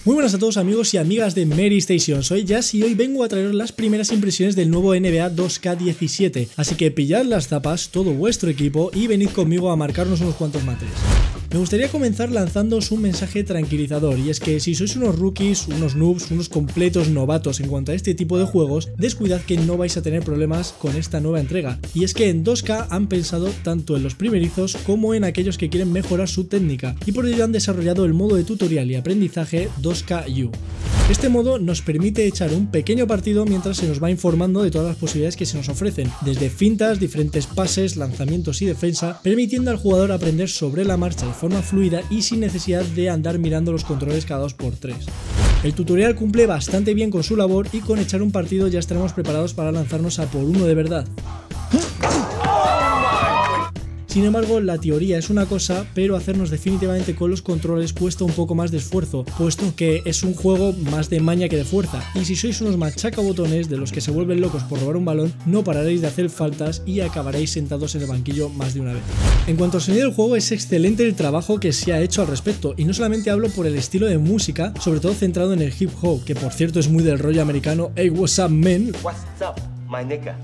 Muy buenas a todos amigos y amigas de Mary Station, soy Jazz y hoy vengo a traeros las primeras impresiones del nuevo NBA 2K17, así que pillad las zapas, todo vuestro equipo y venid conmigo a marcarnos unos cuantos mates. Me gustaría comenzar lanzándoos un mensaje tranquilizador, y es que si sois unos rookies, unos noobs, unos completos novatos en cuanto a este tipo de juegos, descuidad que no vais a tener problemas con esta nueva entrega. Y es que en 2K han pensado tanto en los primerizos como en aquellos que quieren mejorar su técnica, y por ello han desarrollado el modo de tutorial y aprendizaje 2KU. Este modo nos permite echar un pequeño partido mientras se nos va informando de todas las posibilidades que se nos ofrecen, desde fintas, diferentes pases, lanzamientos y defensa, permitiendo al jugador aprender sobre la marcha de forma fluida y sin necesidad de andar mirando los controles cada 2×3. El tutorial cumple bastante bien con su labor y con echar un partido ya estaremos preparados para lanzarnos a por uno de verdad. Sin embargo, la teoría es una cosa, pero hacernos definitivamente con los controles cuesta un poco más de esfuerzo, puesto que es un juego más de maña que de fuerza, y si sois unos machacabotones de los que se vuelven locos por robar un balón, no pararéis de hacer faltas y acabaréis sentados en el banquillo más de una vez. En cuanto al sonido del juego, es excelente el trabajo que se ha hecho al respecto, y no solamente hablo por el estilo de música, sobre todo centrado en el hip hop, que por cierto es muy del rollo americano, "Hey, what's up, man?", What's up, my nigga?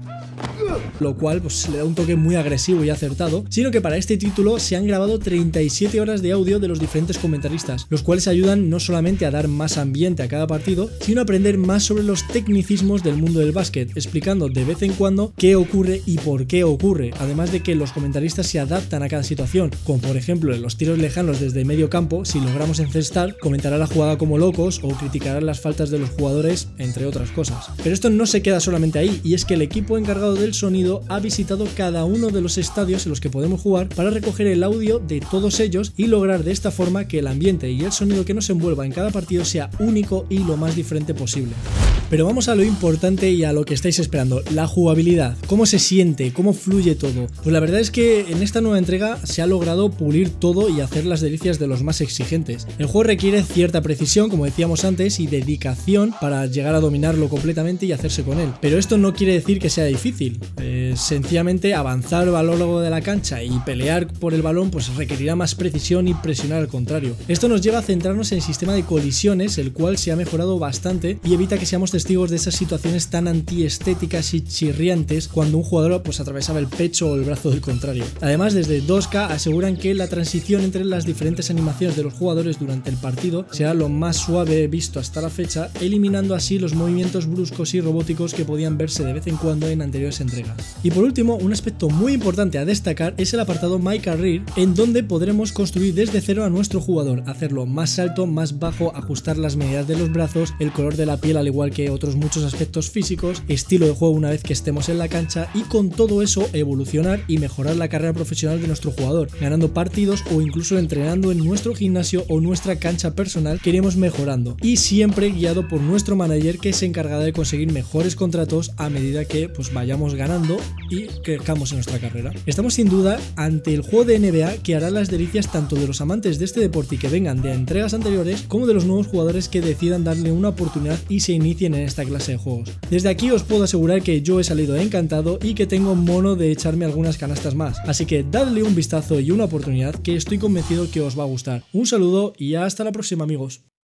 Lo cual pues le da un toque muy agresivo y acertado, sino que para este título se han grabado 37 horas de audio de los diferentes comentaristas, los cuales ayudan no solamente a dar más ambiente a cada partido, sino a aprender más sobre los tecnicismos del mundo del básquet, explicando de vez en cuando qué ocurre y por qué ocurre, además de que los comentaristas se adaptan a cada situación, como por ejemplo en los tiros lejanos desde medio campo, si logramos encestar, comentará la jugada como locos o criticarán las faltas de los jugadores, entre otras cosas. Pero esto no se queda solamente ahí, y es que el equipo encargado del sonido ha visitado cada uno de los estadios en los que podemos jugar para recoger el audio de todos ellos y lograr de esta forma que el ambiente y el sonido que nos envuelva en cada partido sea único y lo más diferente posible. Pero vamos a lo importante y a lo que estáis esperando, la jugabilidad. ¿Cómo se siente? ¿Cómo fluye todo? Pues la verdad es que en esta nueva entrega se ha logrado pulir todo y hacer las delicias de los más exigentes. El juego requiere cierta precisión, como decíamos antes, y dedicación para llegar a dominarlo completamente y hacerse con él. Pero esto no quiere decir que sea difícil. Sencillamente avanzar a lo largo de la cancha y pelear por el balón pues requerirá más precisión y presionar al contrario. Esto nos lleva a centrarnos en el sistema de colisiones, el cual se ha mejorado bastante y evita que seamos testigos de esas situaciones tan antiestéticas y chirriantes cuando un jugador pues atravesaba el pecho o el brazo del contrario. Además, desde 2K aseguran que la transición entre las diferentes animaciones de los jugadores durante el partido será lo más suave visto hasta la fecha, eliminando así los movimientos bruscos y robóticos que podían verse de vez en cuando en anteriores entregas. Y por último, un aspecto muy importante a destacar es el apartado My Career, en donde podremos construir desde cero a nuestro jugador, hacerlo más alto, más bajo, ajustar las medidas de los brazos, el color de la piel, al igual que otros muchos aspectos físicos, estilo de juego una vez que estemos en la cancha, y con todo eso evolucionar y mejorar la carrera profesional de nuestro jugador, ganando partidos o incluso entrenando en nuestro gimnasio o nuestra cancha personal que iremos mejorando, y siempre guiado por nuestro manager, que se encargará de conseguir mejores contratos a medida que pues vayamos ganando y crezcamos en nuestra carrera. Estamos sin duda ante el juego de NBA que hará las delicias tanto de los amantes de este deporte y que vengan de entregas anteriores, como de los nuevos jugadores que decidan darle una oportunidad y se inicien en esta clase de juegos. Desde aquí os puedo asegurar que yo he salido encantado y que tengo mono de echarme algunas canastas más, así que dadle un vistazo y una oportunidad, que estoy convencido que os va a gustar. Un saludo y hasta la próxima, amigos.